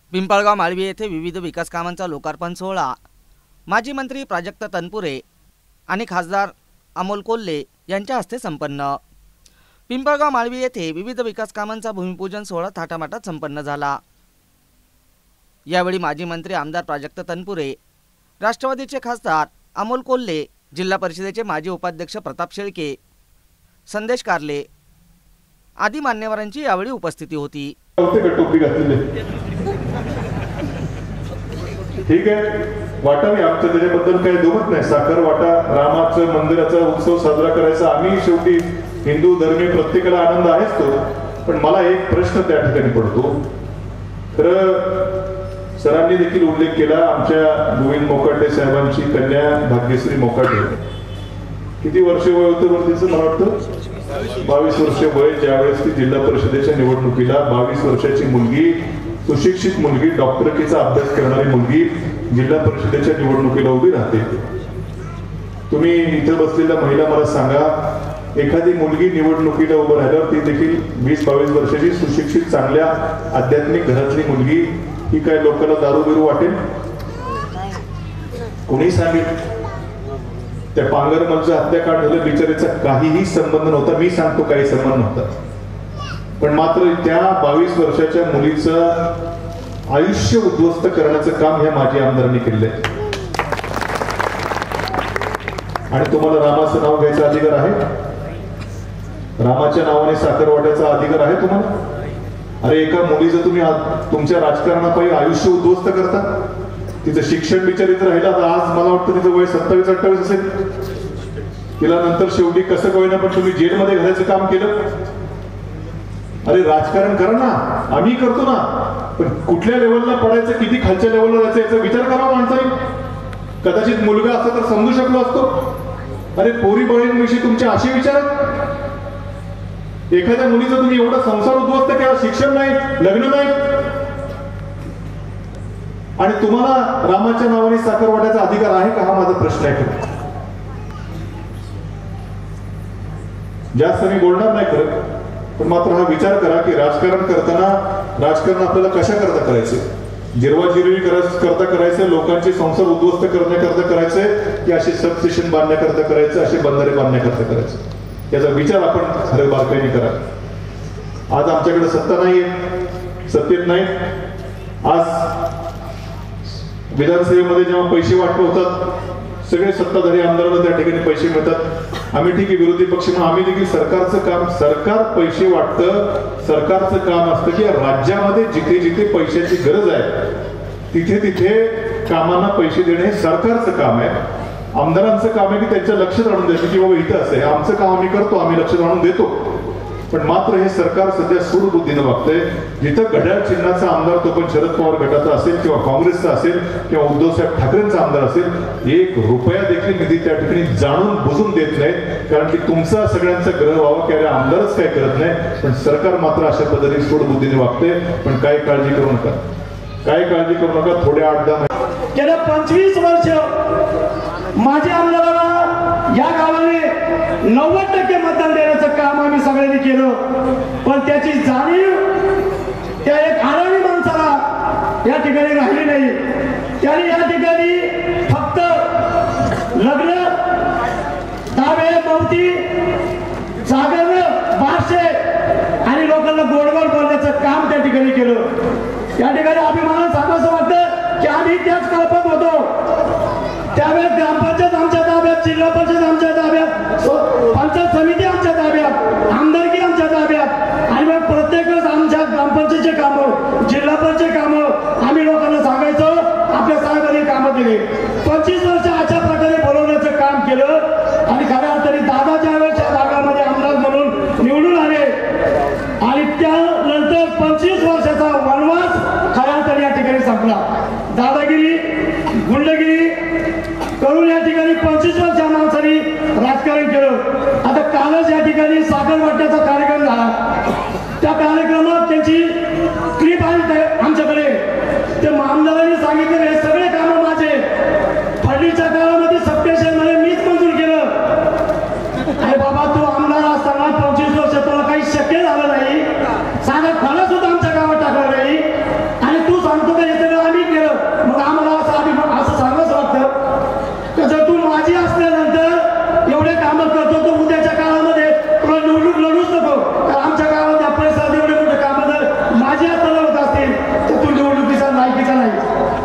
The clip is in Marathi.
पिंपळगाव माळवी येथे विविध विकास कामांचा लोकार्पण सोहळा माजी मंत्री प्राजक्त तनपुरे आणि खासदार अमोल कोल्हे यांच्या हस्ते संपन्न। पिंपळगाव माळवी येथे विविध विकास कामांचा भूमिपूजन सोहळा थाटामाटात संपन्न झाला। यावेळी माजी मंत्री आमदार प्राजक्त तनपुरे, राष्ट्रवादीचे खासदार अमोल कोल्हे, जिल्हा परिषदेचे माजी उपाध्यक्ष प्रताप शेळके, संदेश कारले आदी मान्यवरांची यावेळी उपस्थिती होती। ठीक आहे, वाटावी आमचं त्याच्याबद्दल काही दुमत नाही। साखर वाटा, रामाचं मंदिराचा उत्सव साजरा करायचा, आम्ही शेवटी हिंदू धर्मी प्रत्येकाला आनंद आहेच तो। पण मला एक प्रश्न त्या ठिकाणी पडतो। खरं सरांनी देखील उल्लेख केला, आमच्या गोविंद मोकाटे साहेबांची कन्या भाग्यश्री मोकाटे, किती वर्ष वय होतं वरतीचं? मला वाटतं 22 वर्ष वय। ज्यावेळेस ती जिल्हा परिषदेच्या निवडणुकीला 22 वर्षाची मुलगी, सुशिक्षित मुलगी, डॉक्टरकीचा अभ्यास करणारी मुलगी जिल्हा परिषदेच्या निवडणुकीला उभी राहते। तुम्ही इथे बसलेल्या महिला मला सांगा, एखादी मुलगी निवडणुकीला उभं राहिल्यावर ती देखील 20-22 वर्षाची सुशिक्षित चांगल्या आध्यात्मिक घरातली मुलगी, ही काय लोकांना दारू बिरू वाटेल? कोणी सांगेल? त्या पांगरमलच्या हत्याकांड झालं, बिचारीचा काहीही संबंध नव्हता। मी सांगतो काही संबंध नव्हता, पण मात्र त्या 22 वर्षाच्या मुलीचं आयुष्य उद्ध्वस्त करण्याचं काम ह्या माजी आमदारांनी केलंय। आणि तुम्हाला रामाचं नाव घ्यायचा अधिकार आहे? रामाच्या नावाने साखर वाटायचा अधिकार आहे तुम्हाला? अरे एका मुलीचं तुम्ही तुमच्या राजकारणापायी आयुष्य उद्ध्वस्त करता। तिचं शिक्षण बिचारीत राहिलं, तर आज मला वाटतं तिचं वय 27-28 असेल। तिला नंतर शेवटी कसं कळेना पण तुम्ही जेलमध्ये घालायचं काम केलं। अरे राजकारण करा ना, आम्ही करतो ना, पण कुठल्या लेवलला पडायचं, किती खालच्या लेवलला जायचं याचा विचार करा माणसाने। कदाचित मुलगा असता तर समजू शकलो असतो। अरे पोरी बळींविषयी तुमचे असे विचार? एखाद्या मुलीचा तुम्ही एवढा संसार उद्ध्वस्त केला, शिक्षण नाही, लग्न नाही, आणि तुम्हाला रामाच्या नावाने साखर वाटायचा अधिकार आहे का? हा माझा प्रश्न आहे। जास्त मी बोलणार नाही खरं, पण मात्र हा विचार करा की राजकारण करताना राजकारण आपल्याला कशा करता करायचे? जिरवाजिरवी करता करायचं, लोकांचे संसार उद्ध्वस्त करण्याकरता करायचे, की असे सबस्टेशन बांधण्याकरता करायचं, असे बंधारे बांधण्याकरता करायचं? याचा विचार आपण खरं बारकाईने करा। आज आमच्याकडे सत्ता नाहीये, सत्तेत नाही। आज विधानसभेमध्ये जेव्हा पैसे वाटप होतात, सगळे सत्ताधारी आमदारांना त्या ठिकाणी पैसे मिळतात। आम्ही ठीक आहे विरोधी पक्ष म्हणून आम्ही देखील सरकारचं काम, सरकार पैसे वाटतं, सरकारचं काम असतं की राज्यामध्ये जिथे जिथे पैशाची गरज आहे तिथे तिथे कामांना पैसे देणे हे सरकारचं काम आहे। आमदारांचं काम आहे की त्यांच्या लक्षात आणून द्यायचं की बाबा इथं असं आहे, आमचं काम आम्ही करतो, आम्ही लक्षात आणून देतो। पण मात्र हे सरकार सध्या सूडबुद्धीनं वागतंय। जिथं घड्याळ चिन्हाचा आमदार, तो पण शरद पवार गटाचा असेल किंवा काँग्रेसचा असेल किंवा उद्धवसाहेब ठाकरेंचा आमदार असेल, 1 रुपया देखील निधी त्या ठिकाणी जाणून बुजून देत नाहीत, कारण की तुमचा सगळ्यांचा ग्रह व्हावा की अरे आमदारच काय करत नाही। पण सरकार मात्र अशा पद्धतीने सूडबुद्धीने वागते। पण काय काळजी करू नका, काय काळजी करू नका। थोड्या 8-10 गेल्या 25 वर्ष माझ्या आमदाराला या गावाने 90% मतदान देण्याचं काम आम्ही सगळ्यांनी केलं, पण त्याची जाणीव त्या एक आरामी माणसाला या ठिकाणी राहिली नाही। त्याने या ठिकाणी फक्त लग्न, दावे, मवती, जागर, बारशे आणि लोकांना गोडगोड बोलण्याचं काम त्या ठिकाणी केलं। या ठिकाणी अभिमानानं सांगायचं वाटतं की आम्ही त्याच कल्पक होतो। त्यावेळेस ग्रामपंचायत आमच्या ताब्यात, जिल्हा परिषद आमच्या ताब्यात, पंचायत समिती आमच्या ताब्यात, आमदारकी आमच्या ताब्यात, आणि मग प्रत्येक वेळेस आमच्या ग्रामपंचायतचे कामं, जिल्हा परिषद कामं आम्ही लोकांना सांगायचो, आपल्या साहेबांनी कामं केली। 25 वर्ष अशा प्रकारे बोलवण्याचं काम केलं। आणि खऱ्या अर्थाने दादा ज्यावेळेस या भागामध्ये आमदार म्हणून निवडून आले आणि त्यानंतर 25 वर्षाचा वनवास खऱ्या अर्थाने या ठिकाणी संपला। दादागिरी, गुंडगिरी करून या ठिकाणी 25 वर्ष माणसांनी राजकारण केलं। आता कालच या ठिकाणी साखर वाटण्याचा कार्यक्रम झाला। त्या कार्यक्रमात त्यांची क्लिप सांगतो का हे